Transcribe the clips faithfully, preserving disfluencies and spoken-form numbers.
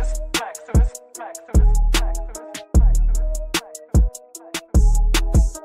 Maximus, Maximus, Maximus, Maximus, Maximus, Maximus, Maximus.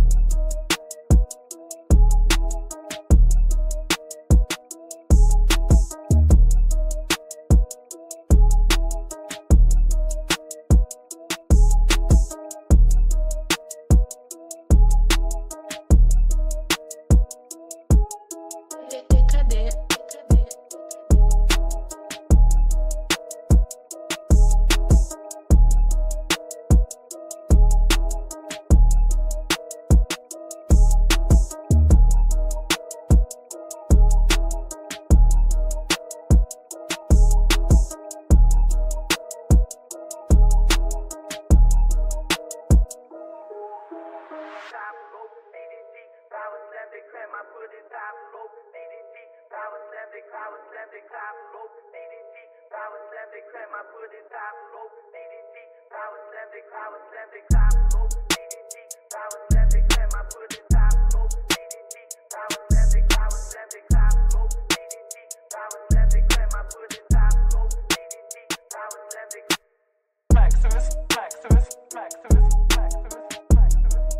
Maximus, Maximus, Maximus, Maximus, Maximus,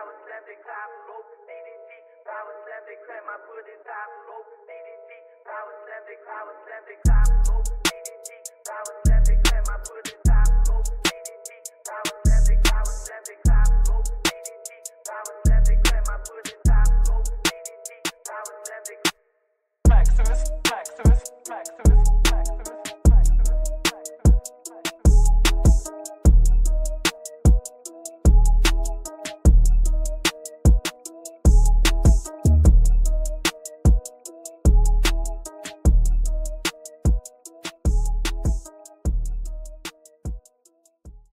power slam, they climb low. D D T, power slam, they climb, I put it top low. D D T, power slam, they power slam, they climb low. D D T, power slam, they climb, I put it top low. D D T, power slam, they power slam, they